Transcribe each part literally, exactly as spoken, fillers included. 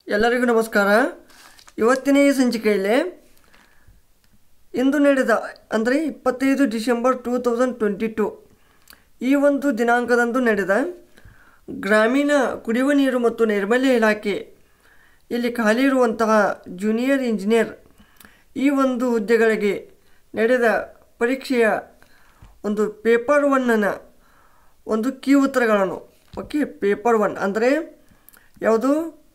ಎಲ್ಲರಿಗೂ ನಮಸ್ಕಾರ. ಇವತ್ತಿನ ಈ ಸಂಚಿಕೆಯಲ್ಲಿ ಇಂದು ನಡೆದ ಅಂದರೆ ಇಪ್ಪತ್ತೈದು December two thousand twenty two ಈ ಒಂದು ದಿನಾಂಕದಂದು ನಡೆದ ಗ್ರಾಮೀಣ ಕುಡಿಯುವ ನೀರು ಮತ್ತು ನೈರ್ಮಲ್ಯ ಇಲಾಖೆ ಇಲ್ಲಿ ಖಾಲಿ ಇರುವಂತಹ ಜೂನಿಯರ್ ಇಂಜಿನಿಯರ್ ಈ ಒಂದು ಹುದ್ದೆಗಳಿಗೆ ನಡೆದ ಪರೀಕ್ಷೆಯ ಒಂದು ಪೇಪರ್ ಒನ್ನ ಒಂದು ಕೀ ಉತ್ತರಗಳನ್ನು ಓಕೆ ಪೇಪರ್ ಒನ್ ಅಂದರೆ ಯಾವುದು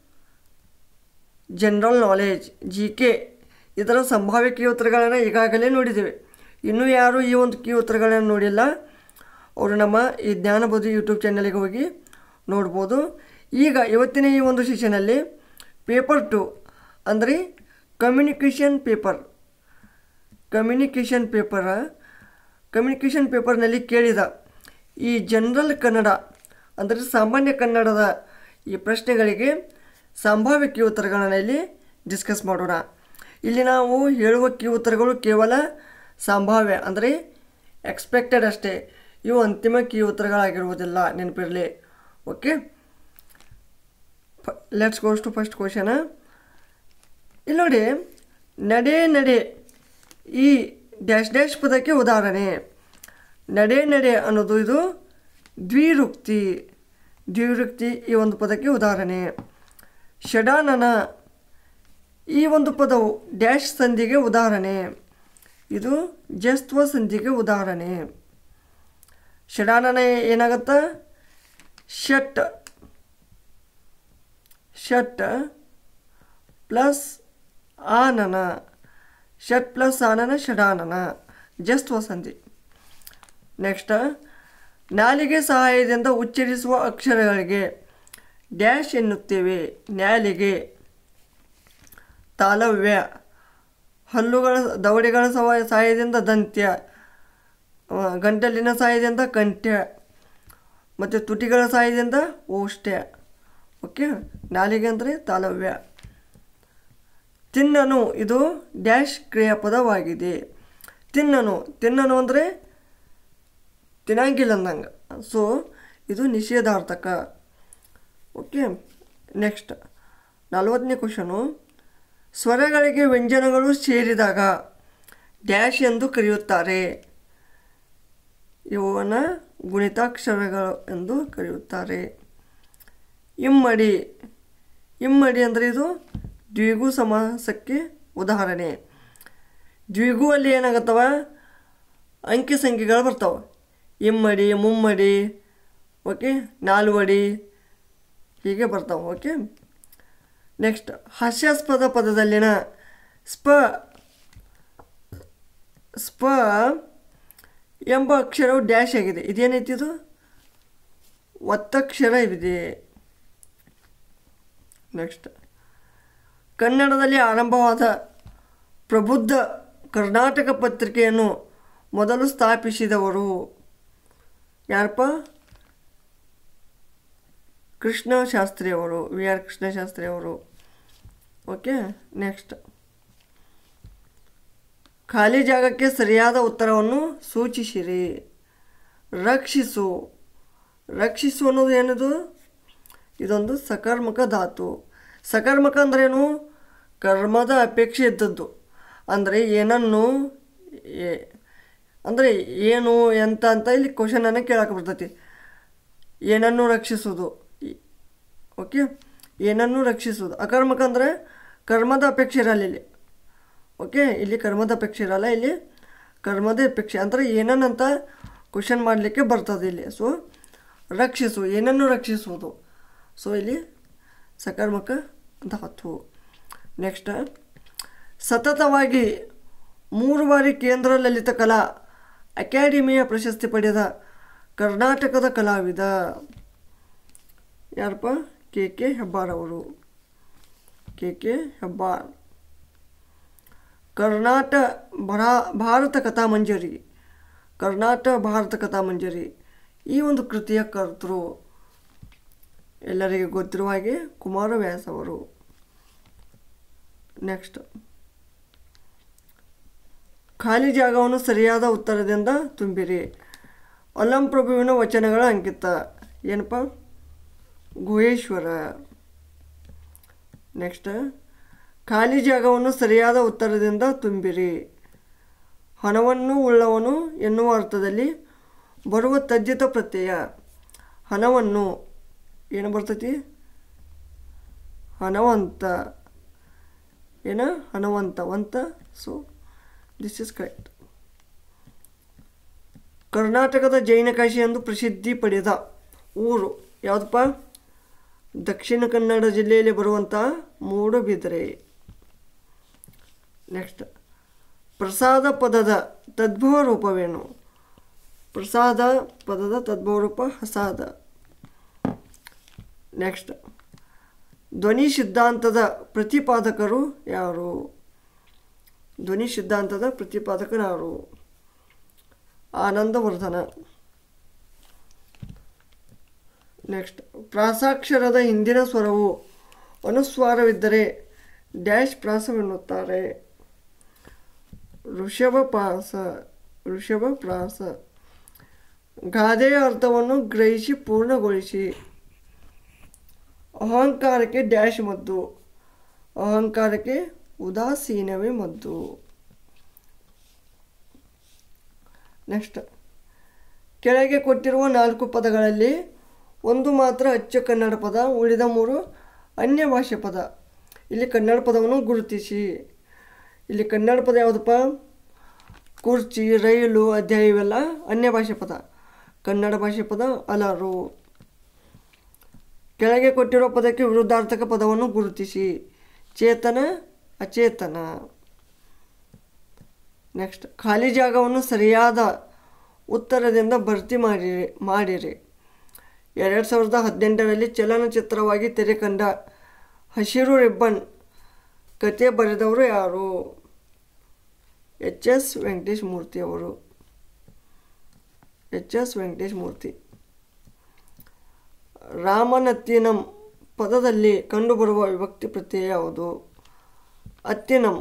ಜನರಲ್ ನಾಲೆಜ್ ಜಿ ಕೆ ಇದರ ಸಂಭಾವ್ಯ ಕೀ ಉತ್ತರಗಳನ್ನು ಈಗಾಗಲೇ ನೋಡಿದ್ದೇವೆ. ಇನ್ನೂ ಯಾರು ಈ ಒಂದು ಕೀ ಉತ್ತರಗಳನ್ನು ನೋಡಿಲ್ಲ ಅವರು ನಮ್ಮ ಈ ಜ್ಞಾನಬೋಧಿ ಯೂಟ್ಯೂಬ್ ಚಾನಲಿಗೆ ಹೋಗಿ ನೋಡ್ಬೋದು. ಈಗ ಇವತ್ತಿನ ಈ ಒಂದು ಸೆಷನಲ್ಲಿ ಪೇಪರ್ ಟು ಅಂದರೆ communication paper communication paper communication ಪೇಪರ್ನಲ್ಲಿ ಕೇಳಿದ ಈ ಜನರಲ್ ಕನ್ನಡ ಅಂದರೆ ಸಾಮಾನ್ಯ ಕನ್ನಡದ ಈ ಪ್ರಶ್ನೆಗಳಿಗೆ ಸಂಭಾವ್ಯ ಕೀ ಉತ್ತರಗಳನ್ನು ಇಲ್ಲಿ ಡಿಸ್ಕಸ್ ಮಾಡೋಣ. ಇಲ್ಲಿ ನಾವು ಹೇಳುವ ಕೀ ಉತ್ತರಗಳು ಕೇವಲ ಸಂಭಾವ್ಯ ಅಂದರೆ ಎಕ್ಸ್ಪೆಕ್ಟೆಡ್ ಅಷ್ಟೇ, ಇವು ಅಂತಿಮ ಕೀ ಉತ್ತರಗಳಾಗಿರುವುದಿಲ್ಲ, ನೆನಪಿರಲಿ. Okay, let's goes to first question. ಇಲ್ಲಿ ನೋಡಿ, ನಡೆ ನಡೆ ಈ ಡ್ಯಾಶ್ ಡ್ಯಾಶ್ ಪದಕ್ಕೆ ಉದಾಹರಣೆ. ನಡೆ ನಡೆ ಅನ್ನೋದು ಇದು ದ್ವಿರುಕ್ತಿ ದ್ವಿರುಕ್ತಿ ಈ ಒಂದು ಪದಕ್ಕೆ ಉದಾಹರಣೆ. ಷಡಾನನ ಈ ಒಂದು ಪದವು ಡ್ಯಾಶ್ ಸಂಧಿಗೆ ಉದಾಹರಣೆ, ಇದು ಜಸ್ತ್ವ ಸಂಧಿಗೆ ಉದಾಹರಣೆ. ಷಡಾನನ ಏನಾಗುತ್ತಾ ಷಟ್ ಷಟ್ ಪ್ಲಸ್ ಆನನ ಷಟ್ ಪ್ಲಸ್ ಆನನ ಷಡಾನನ ಜಸ್ತ್ವ ಸಂಧಿ. ನೆಕ್ಸ್ಟ್, ನಾಲಿಗೆ ಸಹಾಯದಿಂದ ಉಚ್ಚರಿಸುವ ಅಕ್ಷರಗಳಿಗೆ ಡ್ಯಾಶ್ ಎನ್ನುತ್ತೇವೆ. ನಾಲಿಗೆ, ತಾಲವ್ಯ, ಹಲ್ಲುಗಳ ದವಡೆಗಳ ಸಹಾಯದಿಂದ ದಂತ್ಯ, ಗಂಟಲಿನ ಸಹಾಯದಿಂದ ಕಂಠ್ಯ ಮತ್ತು ತುಟಿಗಳ ಸಹಾಯದಿಂದ ಓಷ್ಠ್ಯ. ಓಕೆ, ನಾಲಿಗೆ ಅಂದರೆ ತಾಲವ್ಯ. ತಿನ್ನನು ಇದು ಡ್ಯಾಶ್ ಕ್ರಿಯಾಪದವಾಗಿದೆ. ತಿನ್ನನು ತಿನ್ನನು ಅಂದರೆ ತಿನ್ನಂಗಿಲ್ಲ ಅಂದಂಗೆ, ಸೊ ಇದು ನಿಷೇಧಾರ್ಥಕ. ಓಕೆ, ನೆಕ್ಸ್ಟ್ ನಲವತ್ತನೇ ಕ್ವಶನು. ಸ್ವರಗಳಿಗೆ ವ್ಯಂಜನಗಳು ಸೇರಿದಾಗ ಡ್ಯಾಶ್ ಎಂದು ಕರೆಯುತ್ತಾರೆ. ಇವನ ಗುಣಿತಾಕ್ಷರಗಳು ಎಂದು ಕರೆಯುತ್ತಾರೆ. ಇಮ್ಮಡಿ ಇಮ್ಮಡಿ ಅಂದರೆ ಇದು ದ್ವಿಗು ಸಮಾಸಕ್ಕೆ ಉದಾಹರಣೆ. ದ್ವಿಗು ಅಲ್ಲಿ ಏನಾಗುತ್ತವ ಅಂಕಿ ಸಂಖ್ಯೆಗಳು ಬರ್ತಾವೆ. ಇಮ್ಮಡಿ, ಮುಮ್ಮಡಿ, ಓಕೆ, ನಾಲ್ವಡಿ ಹೀಗೆ ಬರ್ತಾವೆ. ಓಕೆ, ನೆಕ್ಸ್ಟ್ ಹಾಸ್ಯಾಸ್ಪದ ಪದದಲ್ಲಿನ ಸ್ಪ ಸ್ಪ ಎಂಬ ಅಕ್ಷರವು ಡ್ಯಾಶ್ ಆಗಿದೆ. ಇದೇನೈತಿ? ಇದು ಒತ್ತಕ್ಷರ ಇದೆ. ನೆಕ್ಸ್ಟ್, ಕನ್ನಡದಲ್ಲಿ ಆರಂಭವಾದ ಪ್ರಬುದ್ಧ ಕರ್ನಾಟಕ ಪತ್ರಿಕೆಯನ್ನು ಮೊದಲು ಸ್ಥಾಪಿಸಿದವರು ಯಾರಪ್ಪ? ಕೃಷ್ಣಶಾಸ್ತ್ರಿ ಅವರು, ವಿ ಆರ್ ಕೃಷ್ಣಶಾಸ್ತ್ರಿ ಅವರು. ಓಕೆ, ನೆಕ್ಸ್ಟ್, ಖಾಲಿ ಜಾಗಕ್ಕೆ ಸರಿಯಾದ ಉತ್ತರವನ್ನು ಸೂಚಿಸಿರಿ. ರಕ್ಷಿಸು ರಕ್ಷಿಸು ಅನ್ನೋದು ಏನದು? ಇದೊಂದು ಸಕರ್ಮಕ ಧಾತು. ಸಕರ್ಮಕ ಅಂದ್ರೇನು? ಕರ್ಮದ ಅಪೇಕ್ಷೆ ಇದ್ದದ್ದು. ಅಂದರೆ ಏನನ್ನು ಅಂದರೆ ಏನು ಎಂತ ಅಂತ ಇಲ್ಲಿ ಕ್ವಶನನ್ನು ಕೇಳಕ್ಕೆ ಬರ್ತೈತಿ. ಏನನ್ನು ರಕ್ಷಿಸೋದು. ಓಕೆ, ಏನನ್ನು ರಕ್ಷಿಸೋದು. ಅಕರ್ಮಕ ಅಂದರೆ ಕರ್ಮದ ಅಪೇಕ್ಷೆ ಇರಲ್ಲ ಇಲ್ಲಿ. ಓಕೆ, ಇಲ್ಲಿ ಕರ್ಮದ ಅಪೇಕ್ಷೆ ಇರಲ್ಲ, ಇಲ್ಲಿ ಕರ್ಮದ ಅಪೇಕ್ಷೆ ಅಂದರೆ ಏನನ್ನಂತ ಕ್ವಶನ್ ಮಾಡಲಿಕ್ಕೆ ಬರ್ತದೆ ಇಲ್ಲಿ. ಸೊ ರಕ್ಷಿಸು, ಏನನ್ನು ರಕ್ಷಿಸುವುದು. ಸೊ ಇಲ್ಲಿ ಸಕರ್ಮಕ ಧಾತು. ನೆಕ್ಸ್ಟ್, ಸತತವಾಗಿ ಮೂರು ಬಾರಿ ಕೇಂದ್ರ ಲಲಿತ ಕಲಾ ಅಕಾಡೆಮಿಯ ಪ್ರಶಸ್ತಿ ಪಡೆದ ಕರ್ನಾಟಕದ ಕಲಾವಿದ ಯಾರಪ್ಪ? ಕೆ ಕೆ ಹೆಬ್ಬಾರ್ ಅವರು. K K Hebbar. ಕರ್ನಾಟ ಭರಾ ಭಾರತ ಕಥಾಮಂಜರಿ ಕರ್ನಾಟ ಭಾರತ ಕಥಾಮಂಜರಿ ಈ ಒಂದು ಕೃತಿಯ ಕರ್ತೃ ಎಲ್ಲರಿಗೆ ಗೊತ್ತಿರುವ ಹಾಗೆ ಕುಮಾರವ್ಯಾಸ ಅವರು. ನೆಕ್ಸ್ಟ್, ಖಾಲಿ ಜಾಗವನ್ನು ಸರಿಯಾದ ಉತ್ತರದಿಂದ ತುಂಬಿರಿ. ಅಲ್ಲಂಪ್ರಭುವಿನ ವಚನಗಳ ಅಂಕಿತ ಏನಪ್ಪ? ಗುಹೇಶ್ವರ. ನೆಕ್ಸ್ಟ್ ಖಾಲಿ ಜಾಗವನ್ನು ಸರಿಯಾದ ಉತ್ತರದಿಂದ ತುಂಬಿರಿ. ಹಣವನ್ನು ಉಳ್ಳವನು ಎನ್ನುವ ಅರ್ಥದಲ್ಲಿ ಬರುವ ತಜ್ಜಿತ ಪ್ರತ್ಯಯ ಹಣವನ್ನು ಏನು ಬರ್ತೈತಿ? ಹಣವಂತ ಏನ ಹಣವಂತ ವಂತ. So this is correct. ಕರ್ನಾಟಕದ ಜೈನ ಕಾಶಿ ಎಂದು ಪ್ರಸಿದ್ಧಿ ಪಡೆದ ಊರು ಯಾವುದಪ್ಪ? ದಕ್ಷಿಣ ಕನ್ನಡ ಜಿಲ್ಲೆಯಲ್ಲಿ ಬರುವಂಥ ಮೂಡುಬಿದಿರೆ. ನೆಕ್ಸ್ಟ್ ಪ್ರಸಾದ ಪದದ ತದ್ಭವ ರೂಪವೇನು? ಪ್ರಸಾದ ಪದದ ತದ್ಭವ ರೂಪ ಹಸಾದ. ನೆಕ್ಸ್ಟ್ ಧ್ವನಿ ಸಿದ್ಧಾಂತದ ಪ್ರತಿಪಾದಕರು ಯಾರು? ಧ್ವನಿ ಸಿದ್ಧಾಂತದ ಪ್ರತಿಪಾದಕರು ಯಾರು? ಆನಂದವರ್ಧನ. ನೆಕ್ಸ್ಟ್ ಪ್ರಾಸಾಕ್ಷರದ ಹಿಂದಿನ ಸ್ವರವು ಅನುಸ್ವಾರವಿದ್ದರೆ ಡ್ಯಾಶ್ ಪ್ರಾಸವೆನ್ನುತ್ತಾರೆ. ಋಷಭ ಪ್ರಾಸ ಋಷಭ ಪ್ರಾಸ. ಗಾದೆಯ ಅರ್ಥವನ್ನು ಗ್ರಹಿಸಿ ಪೂರ್ಣಗೊಳಿಸಿ. ಅಹಂಕಾರಕ್ಕೆ ಡ್ಯಾಶ್ ಮದ್ದು. ಅಹಂಕಾರಕ್ಕೆ ಉದಾಸೀನವೇ ಮದ್ದು. ನೆಕ್ಸ್ಟ್ ಕೆಳಗೆ ಕೊಟ್ಟಿರುವ ನಾಲ್ಕು ಪದಗಳಲ್ಲಿ ಒಂದು ಮಾತ್ರ ಅಚ್ಚ ಕನ್ನಡ ಪದ, ಉಳಿದ ಮೂರು ಅನ್ಯ ಭಾಷೆ ಪದ. ಇಲ್ಲಿ ಕನ್ನಡ ಪದವನ್ನು ಗುರುತಿಸಿ. ಇಲ್ಲಿ ಕನ್ನಡ ಪದ ಯಾವುದಪ್ಪ? ಕುರ್ಚಿ, ರೈಲು, ಅಧ್ಯಾಯ ಇವೆಲ್ಲ ಅನ್ಯ ಭಾಷೆ ಪದ. ಕನ್ನಡ ಭಾಷೆ ಪದ ಅಲರು. ಕೆಳಗೆ ಕೊಟ್ಟಿರುವ ಪದಕ್ಕೆ ವಿರುದ್ಧಾರ್ಥಕ ಪದವನ್ನು ಗುರುತಿಸಿ. ಚೇತನ, ಅಚೇತನ. ನೆಕ್ಸ್ಟ್ ಖಾಲಿ ಜಾಗವನ್ನು ಸರಿಯಾದ ಉತ್ತರದಿಂದ ಭರ್ತಿ ಮಾಡಿರಿ ಮಾಡಿರಿ ಎರಡು ಸಾವಿರದ ಹದಿನೆಂಟರಲ್ಲಿ ಚಲನಚಿತ್ರವಾಗಿ ತೆರೆ ಕಂಡ ಹಸಿರು ರಿಬ್ಬನ್ ಕತೆ ಬರೆದವರು ಯಾರು? ಎಚ್ ಎಸ್ ವೆಂಕಟೇಶ್ ಮೂರ್ತಿ ಅವರು. H S Venkatesh Murthy. ರಾಮನತ್ತಿನಂ ಪದದಲ್ಲಿ ಕಂಡುಬರುವ ವಿಭಕ್ತಿ ಪ್ರತ್ಯಯ ಯಾವುದು? ಅತ್ತಿನಂ.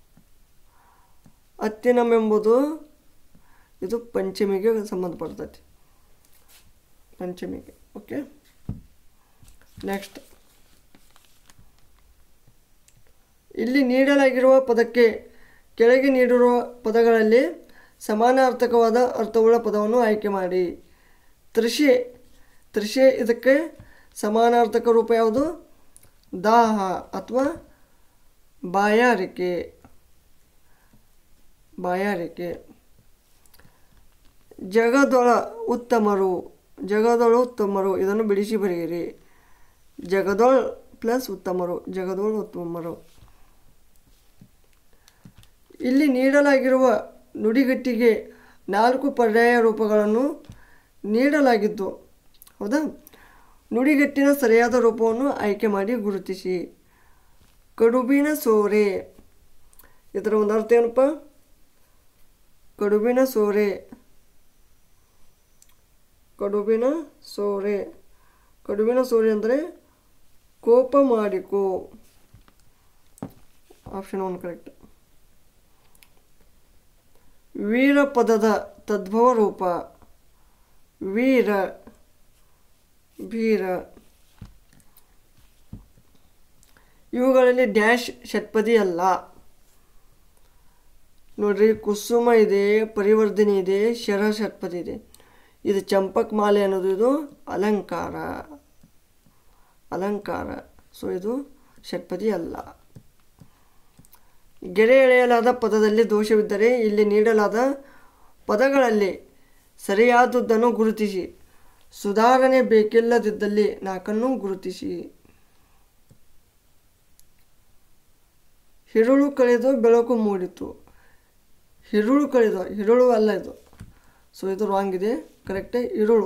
ಅತ್ತಿನಂ ಎಂಬುದು ಇದು ಪಂಚಮಿಗೆ ಸಂಬಂಧಪಡ್ತೈತಿ. ಪಂಚಮಿಗೆ. ಓಕೆ. ನೆಕ್ಸ್ಟ್ ಇಲ್ಲಿ ನೀಡಲಾಗಿರುವ ಪದಕ್ಕೆ ಕೆಳಗೆ ನೀಡಿರುವ ಪದಗಳಲ್ಲಿ ಸಮಾನಾರ್ಥಕವಾದ ಅರ್ಥವುಳ್ಳ ಪದವನ್ನು ಆಯ್ಕೆ ಮಾಡಿ. ತೃಷೆ. ತೃಷೆ ಇದಕ್ಕೆ ಸಮಾನಾರ್ಥಕ ರೂಪ ಯಾವುದು? ದಾಹ ಅಥವಾ ಬಾಯಾರಿಕೆ. ಬಾಯಾರಿಕೆ. ಜಗದೊಳ ಉತ್ತಮರು. ಜಗದೊಳ ಉತ್ತಮರು ಇದನ್ನು ಬಿಡಿಸಿ ಬರೆಯಿರಿ. ಜಗದೊಳ್ ಪ್ಲಸ್ ಉತ್ತಮರು. ಜಗದೊಳ ಉತ್ತಮರು. ಇಲ್ಲಿ ನೀಡಲಾಗಿರುವ ನುಡಿಗಟ್ಟಿಗೆ ನಾಲ್ಕು ಪರ್ಯಾಯ ರೂಪಗಳನ್ನು ನೀಡಲಾಗಿದ್ದು ಹೌದಾ? ನುಡಿಗಟ್ಟಿನ ಸರಿಯಾದ ರೂಪವನ್ನು ಆಯ್ಕೆ ಮಾಡಿ ಗುರುತಿಸಿ. ಕಡುಬಿನ ಸೋರೆ. ಇದರ ಒಂದು ಅರ್ಥ ಏನಪ್ಪ? ಕಡುಬಿನ ಸೋರೆ. ಕಡುಬಿನ ಸೋರೆ. ಕಡುಬಿನ ಸೋರೆ ಅಂದರೆ ಕೋಪ ಮಾಡಿಕೋ. Option one correct. ವೀರ ಪದದ ತದ್ಭವ ರೂಪ ವೀರ, ಭೀರ. ಇವುಗಳಲ್ಲಿ ಡ್ಯಾಶ್ ಷಟ್ಪದಿ ಅಲ್ಲ. ನೋಡ್ರಿ, ಕುಸುಮ ಇದೆ, ಪರಿವರ್ಧನೆ ಇದೆ, ಶರ ಷಟ್ಪದಿ ಇದೆ. ಇದು ಚಂಪಕ್ ಮಾಲೆ ಅನ್ನೋದು ಇದು ಅಲಂಕಾರ. ಅಲಂಕಾರ. ಸೊ ಇದು ಷಟ್ಪದಿ ಅಲ್ಲ. ಗೆರೆ ಎಳೆಯಲಾದ ಪದದಲ್ಲಿ ದೋಷವಿದ್ದರೆ ಇಲ್ಲಿ ನೀಡಲಾದ ಪದಗಳಲ್ಲಿ ಸರಿಯಾದದ್ದನ್ನು ಗುರುತಿಸಿ. ಸುಧಾರಣೆ ಬೇಕಿಲ್ಲದಿದ್ದಲ್ಲಿ ನಾಲ್ಕನ್ನು ಗುರುತಿಸಿ. ಹಿರುಳು ಕಳೆದು ಬೆಳಕು ಮೂಡಿತು. ಹಿರುಳು ಕಳೆದು, ಹಿರುಳು ಅಲ್ಲ ಇದು. ಸೊ ಇದು ರಾಂಗ್ ಇದೆ. ಕರೆಕ್ಟೇ ಇರುಳು.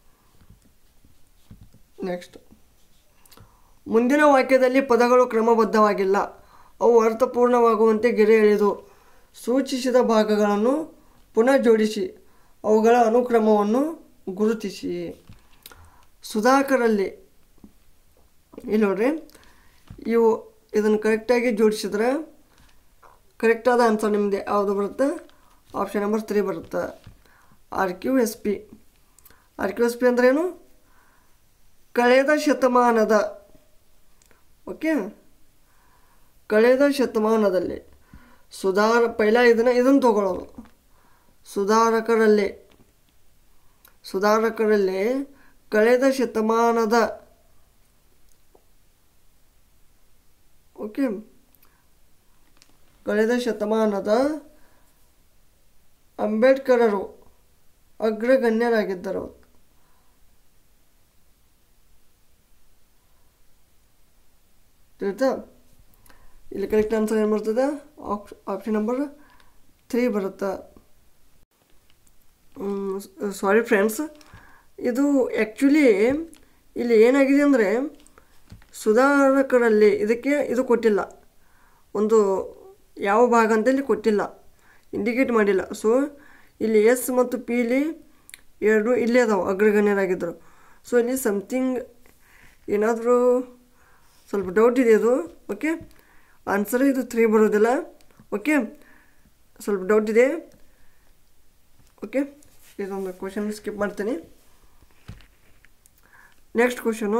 ನೆಕ್ಸ್ಟ್ ಮುಂದಿನ ವಾಕ್ಯದಲ್ಲಿ ಪದಗಳು ಕ್ರಮಬದ್ಧವಾಗಿಲ್ಲ. ಅವು ಅರ್ಥಪೂರ್ಣವಾಗುವಂತೆ ಗೆರೆ ಎಳೆದು ಸೂಚಿಸಿದ ಭಾಗಗಳನ್ನು ಪುನಃ ಜೋಡಿಸಿ ಅವುಗಳ ಅನುಕ್ರಮವನ್ನು ಗುರುತಿಸಿ. ಸುಧಾಕರಲ್ಲಿ ಇಲ್ಲಿ ನೋಡ್ರಿ, ಇವು ಇದನ್ನು ಕರೆಕ್ಟಾಗಿ ಜೋಡಿಸಿದ್ರೆ ಕರೆಕ್ಟಾದ ಆನ್ಸರ್ ನಿಮ್ಮದು ಯಾವುದು ಬರುತ್ತೆ? ಆಪ್ಷನ್ ನಂಬರ್ ತ್ರೀ ಬರುತ್ತೆ. R Q S P. R Q S P ಅಂದ್ರೇನು? ಕಳೆದ ಶತಮಾನದ. ಓಕೆ, ಕಳೆದ ಶತಮಾನದಲ್ಲಿ ಸುಧಾರ ಪೈಲ ಇದನ್ನು ಇದನ್ನು ತಗೊಳ್ಳೋದು. ಸುಧಾರಕರಲ್ಲಿ ಸುಧಾರಕರಲ್ಲಿ ಕಳೆದ ಶತಮಾನದ ಓಕೆ ಕಳೆದ ಶತಮಾನದ ಅಂಬೇಡ್ಕರರು ಅಗ್ರಗಣ್ಯರಾಗಿದ್ದರು. ತಿಳಿತಾ? ಇಲ್ಲಿ ಕರೆಕ್ಟ್ ಆನ್ಸರ್ ಏನು ಬರ್ತದೆ? ಆಪ್ಷನ್ ನಂಬರ್ ತ್ರೀ ಬರುತ್ತೆ. ಸಾರಿ ಫ್ರೆಂಡ್ಸ್, ಇದು ಆ್ಯಕ್ಚುಲಿ ಇಲ್ಲಿ ಏನಾಗಿದೆ ಅಂದರೆ ಸುಧಾರಕರಲ್ಲಿ ಇದಕ್ಕೆ ಇದು ಕೊಟ್ಟಿಲ್ಲ, ಒಂದು ಯಾವ ಭಾಗ ಅಂತ ಇಲ್ಲಿ ಕೊಟ್ಟಿಲ್ಲ, ಇಂಡಿಕೇಟ್ ಮಾಡಿಲ್ಲ. ಸೊ ಇಲ್ಲಿ ಎಸ್ ಮತ್ತು ಪಿಲಿ ಎರಡು ಇಲ್ಲೇ ಅದಾವೆ, ಅಗ್ರಗಣ್ಯರಾಗಿದ್ದರು. ಸೊ ಇಲ್ಲಿ ಸಮಥಿಂಗ್ ಏನಾದರೂ ಸ್ವಲ್ಪ ಡೌಟ್ ಇದೆ ಇದು. ಓಕೆ, ಆನ್ಸರ್ ಇದು ತ್ರೀ ಬರೋದಿಲ್ಲ. ಓಕೆ, ಸ್ವಲ್ಪ ಡೌಟ್ ಇದೆ. ಓಕೆ, ಇದೊಂದು ಕ್ವಶನ್ ಸ್ಕಿಪ್ ಮಾಡ್ತೀನಿ. Next question.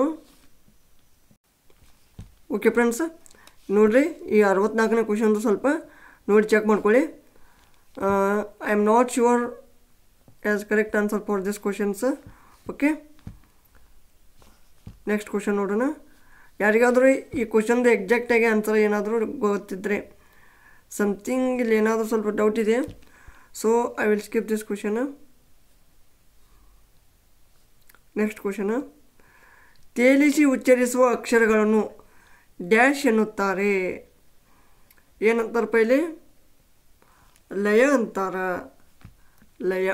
ಓಕೆ ಫ್ರೆಂಡ್ಸ್, ನೋಡಿರಿ ಈ ಅರವತ್ನಾಲ್ಕನೇ ಕ್ವಶನ್ದು ಸ್ವಲ್ಪ ನೋಡಿ ಚೆಕ್ ಮಾಡ್ಕೊಳ್ಳಿ. I am not sure as correct answer for this questions. Okay, next question ನೋಡೋಣ. ಯಾರಿಗಾದರೂ ಈ ಕ್ವಶನ್ದು ಎಕ್ಸಾಕ್ಟಾಗಿ ಆನ್ಸರ್ ಏನಾದರೂ ಗೊತ್ತಿದ್ದರೆ, ಸಮಥಿಂಗ್ ಇಲ್ಲಿ ಏನಾದರೂ ಸ್ವಲ್ಪ ಡೌಟ್ ಇದೆ. So I will skip this question. Next question. ತೇಲಿಸಿ ಉಚ್ಚರಿಸುವ ಅಕ್ಷರಗಳನ್ನು ಡ್ಯಾಶ್ ಎನ್ನುತ್ತಾರೆ. ಏನಂತಾರಪ್ಪ ಇಲ್ಲಿ? ಲಯ ಅಂತಾರ. ಲಯ.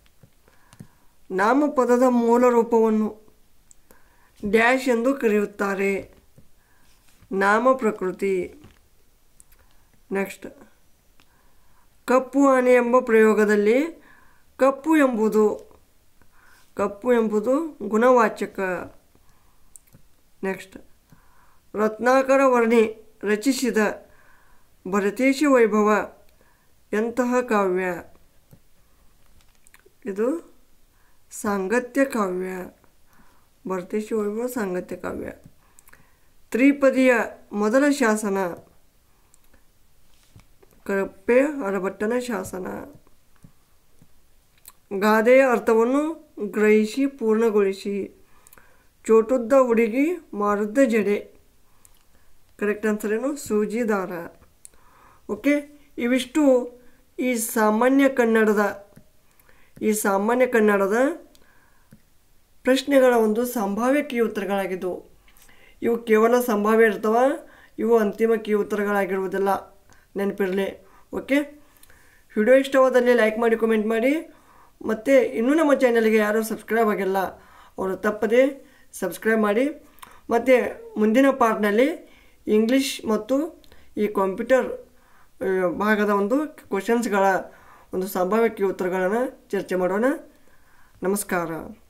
ನಾಮಪದದ ಮೂಲ ರೂಪವನ್ನು ಡ್ಯಾಶ್ ಎಂದು ಕರೆಯುತ್ತಾರೆ. ನಾಮ ಪ್ರಕೃತಿ. ನೆಕ್ಸ್ಟ್. ಕಪ್ಪು ಆನೆ ಎಂಬ ಪ್ರಯೋಗದಲ್ಲಿ ಕಪ್ಪು ಎಂಬುದು ಕಪ್ಪು ಎಂಬುದು ಗುಣವಾಚಕ. ನೆಕ್ಸ್ಟ್. ರತ್ನಾಕರ ವರ್ಣಿ ರಚಿಸಿದ ಭರತೇಶ ವೈಭವ ಎಂತಹ ಕಾವ್ಯ? ಇದು ಸಾಂಗತ್ಯ ಕಾವ್ಯ. ಭರತೇಶ ವೈಭವ ಸಾಂಗತ್ಯ ಕಾವ್ಯ. ತ್ರಿಪದಿಯ ಮೊದಲ ಶಾಸನ ಕಪ್ಪೆ ಅರಭಟ್ಟನ ಶಾಸನ. ಗಾದೆಯ ಅರ್ಥವನ್ನು ಗ್ರಹಿಸಿ ಪೂರ್ಣಗೊಳಿಸಿ. ಚೋಟುದ್ದ ಹುಡುಗಿ ಮಾರುದ್ದ ಜಡೆ. ಕರೆಕ್ಟ್ ಆನ್ಸರ್ ಏನು? ಸೂಜಿದಾರ. ಓಕೆ, ಇವಿಷ್ಟು ಈ ಸಾಮಾನ್ಯ ಕನ್ನಡದ ಈ ಸಾಮಾನ್ಯ ಕನ್ನಡದ ಪ್ರಶ್ನೆಗಳ ಒಂದು ಸಂಭಾವ್ಯ ಕೀ ಉತ್ತರಗಳಾಗಿದ್ದವು. ಇವು ಕೇವಲ ಸಂಭಾವ್ಯ ಇರ್ತವ, ಇವು ಅಂತಿಮ ಕೀ ಉತ್ತರಗಳಾಗಿರುವುದಿಲ್ಲ, ನೆನಪಿರಲಿ. ಓಕೆ, ವಿಡಿಯೋ ಇಷ್ಟವಾದಲ್ಲಿ ಲೈಕ್ ಮಾಡಿ, ಕಮೆಂಟ್ ಮಾಡಿ. ಮತ್ತು ಇನ್ನೂ ನಮ್ಮ ಚಾನಲ್ಗೆ ಯಾರೂ ಸಬ್ಸ್ಕ್ರೈಬ್ ಆಗಿಲ್ಲ ಅವರು ತಪ್ಪದೆ ಸಬ್ಸ್ಕ್ರೈಬ್ ಮಾಡಿ. ಮತ್ತು ಮುಂದಿನ ಪಾರ್ಟ್ನಲ್ಲಿ ಇಂಗ್ಲೀಷ್ ಮತ್ತು ಈ ಕಂಪ್ಯೂಟರ್ ಭಾಗದ ಒಂದು ಕ್ವಶನ್ಸ್ಗಳ ಒಂದು ಸಂಭಾವ್ಯ ಕೀ ಉತ್ತರಗಳನ್ನು ಚರ್ಚೆ ಮಾಡೋಣ. ನಮಸ್ಕಾರ.